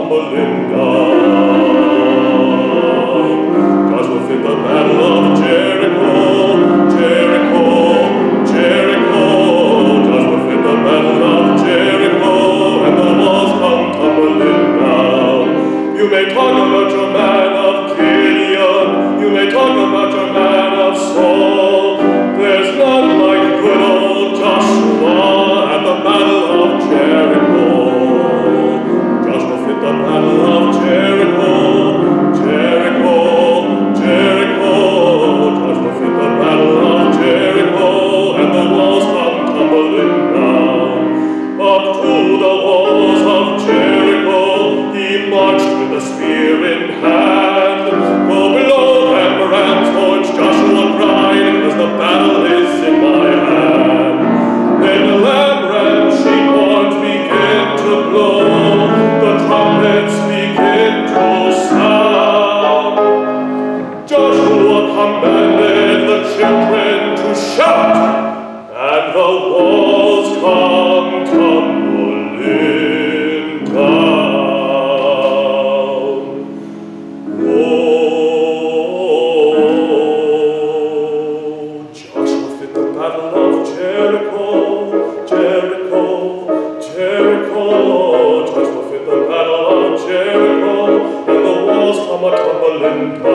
tumbling down. Joshua fit the battle of Jericho, Jericho, Jericho. Joshua fit the battle of Jericho, and the walls come tumbling down. You may talk about your man of Gideon, you may talk about your man of Saul. There's none like good old Joshua at the battle of Jericho. Joshua fit the battle of Jericho, Jericho, Jericho. Joshua fit the battle of Jericho, and the walls come tumbling down. Up to the walls of Jericho he marched with a spear in hand. Go below them, ram's horns, Joshua cried, because the battle is in my hand. Then the lamb, ram, sheep horns begin to blow, the trumpets begin to sound. Joshua commanded the children to shout, and the walls come tumbling down. Oh, Joshua fit the battle of Jericho, Jericho, Jericho. Joshua fit the battle of Jericho, and the walls come a tumbling down.